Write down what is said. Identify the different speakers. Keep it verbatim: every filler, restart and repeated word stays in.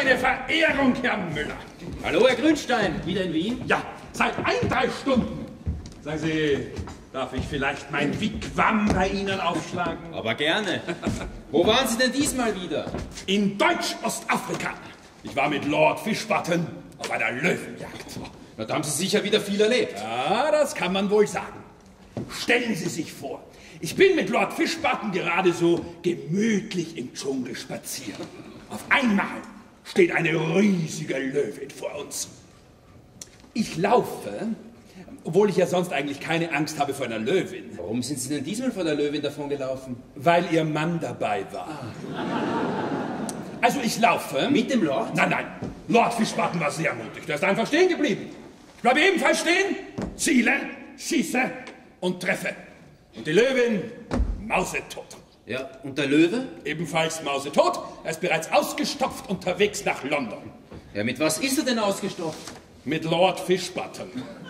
Speaker 1: meine Verehrung, Herr Müller.
Speaker 2: Hallo, Herr Grünstein. Wieder in Wien?
Speaker 1: Ja, seit ein, drei Stunden. Sagen Sie, darf ich vielleicht mein Wigwam bei Ihnen aufschlagen?
Speaker 2: Aber gerne. Wo waren Sie denn diesmal wieder?
Speaker 1: In Deutsch-Ostafrika. Ich war mit Lord Fishbutton auf einer Löwenjagd.
Speaker 2: Na, da haben Sie sicher wieder viel erlebt.
Speaker 1: Ja, das kann man wohl sagen. Stellen Sie sich vor, ich bin mit Lord Fishbutton gerade so gemütlich im Dschungel spazieren. Auf einmal steht eine riesige Löwin vor uns. Ich laufe, obwohl ich ja sonst eigentlich keine Angst habe vor einer Löwin.
Speaker 2: Warum sind Sie denn diesmal vor der Löwin davon gelaufen?
Speaker 1: Weil Ihr Mann dabei war. Also ich laufe...
Speaker 2: Mit dem Lord?
Speaker 1: Nein, nein. Lord Fishbutton war sehr mutig. Der ist einfach stehen geblieben. Ich bleibe ebenfalls stehen, ziele, schieße und treffe. Und die Löwin mausetot.
Speaker 2: Ja, und der Löwe?
Speaker 1: Ebenfalls mausetot. Er ist bereits ausgestopft unterwegs nach London.
Speaker 2: Ja, mit was ist er denn ausgestopft?
Speaker 1: Mit Lord Fishbutton.